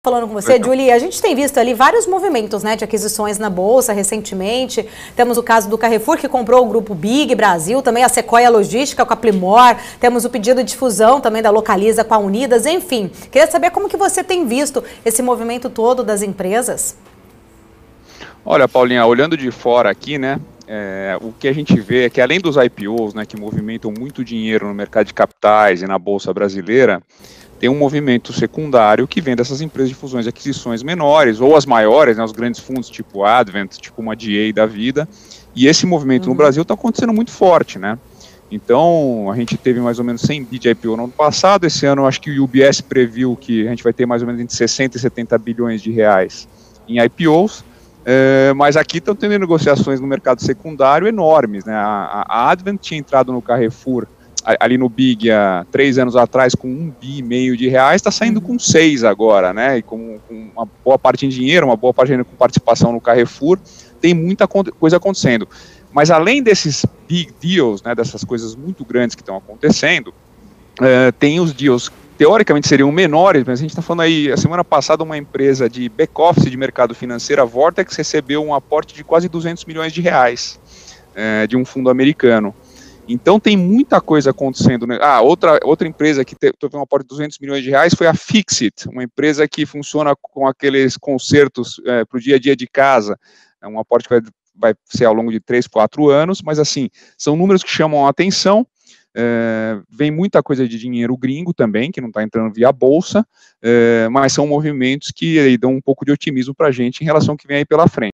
Falando com você, Julie, a gente tem visto ali vários movimentos, né, de aquisições na Bolsa recentemente. Temos o caso do Carrefour, que comprou o grupo Big Brasil, também a Sequoia Logística com a Plimor, temos o pedido de fusão também da Localiza com a Unidas, enfim. Queria saber como que você tem visto esse movimento todo das empresas. Olha, Paulinha, olhando de fora aqui, né, o que a gente vê é que além dos IPOs, né, que movimentam muito dinheiro no mercado de capitais e na Bolsa brasileira, tem um movimento secundário que vem dessas empresas de fusões e aquisições menores, ou as maiores, né, os grandes fundos tipo Advent, tipo uma DA da vida, e esse movimento no Brasil está acontecendo muito forte, né? Então, a gente teve mais ou menos 100 bi de IPO no ano passado, esse ano acho que o UBS previu que a gente vai ter mais ou menos entre 60 e 70 bilhões de reais em IPOs, mas aqui estão tendo negociações no mercado secundário enormes, né? A Advent tinha entrado no Carrefour ali no Big há 3 anos atrás com 1,5 bi de reais, está saindo com 6 agora, né, e com uma boa parte em dinheiro, uma boa parte ainda com participação no Carrefour, tem muita coisa acontecendo. Mas além desses big deals, né, dessas coisas muito grandes que estão acontecendo, tem os deals teoricamente seriam menores, mas a gente está falando aí, a semana passada uma empresa de back-office de mercado financeiro, a Vortex, recebeu um aporte de quase 200 milhões de reais de um fundo americano. Então tem muita coisa acontecendo, né? Outra empresa que teve um aporte de 200 milhões de reais foi a Fixit, uma empresa que funciona com aqueles consertos para o dia a dia de casa, é um aporte que vai ser ao longo de 3, 4 anos, mas assim, são números que chamam a atenção, vem muita coisa de dinheiro gringo também, que não está entrando via bolsa, mas são movimentos que aí dão um pouco de otimismo para a gente em relação ao que vem aí pela frente.